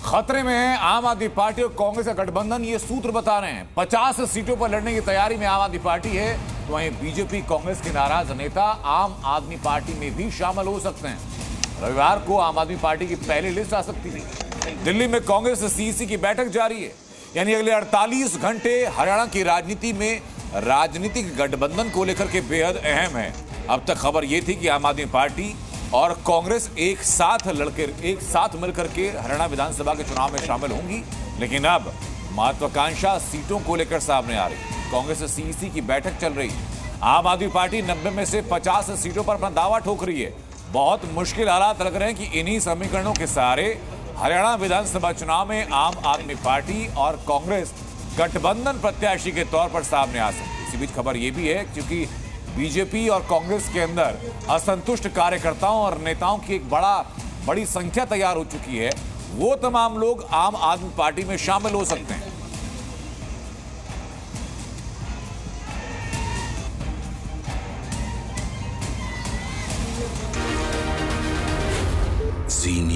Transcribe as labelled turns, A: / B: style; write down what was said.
A: खतरे में है आम आदमी पार्टी और कांग्रेस का गठबंधन, ये सूत्र बता रहे हैं। 50 सीटों पर लड़ने की तैयारी में आम आदमी पार्टी है, तो वहीं बीजेपी कांग्रेस के नाराज नेता आम आदमी पार्टी में भी शामिल हो सकते हैं। रविवार को आम आदमी पार्टी की पहली लिस्ट आ सकती है। दिल्ली में कांग्रेस सीईसी की बैठक जारी है, यानी अगले 48 घंटे हरियाणा की राजनीति में राजनीतिक गठबंधन को लेकर के बेहद अहम है। अब तक खबर यह थी कि आम आदमी पार्टी और कांग्रेस एक साथ मिलकर के हरियाणा विधानसभा के चुनाव में शामिल होंगी, लेकिन अब महत्वाकांक्षा सीटों को लेकर सामने आ रही। कांग्रेस सीईसी की बैठक चल रही है। आम आदमी पार्टी 90 में से 50 सीटों पर अपना दावा ठोक रही है। बहुत मुश्किल हालात लग रहे हैं कि इन्हीं समीकरणों के सहारे हरियाणा विधानसभा चुनाव में आम आदमी पार्टी और कांग्रेस गठबंधन प्रत्याशी के तौर पर सामने आ सकती। इसी बीच खबर यह भी है क्योंकि बीजेपी और कांग्रेस के अंदर असंतुष्ट कार्यकर्ताओं और नेताओं की एक बड़ी संख्या तैयार हो चुकी है। वो तमाम लोग आम आदमी पार्टी में शामिल हो सकते हैं।
B: जी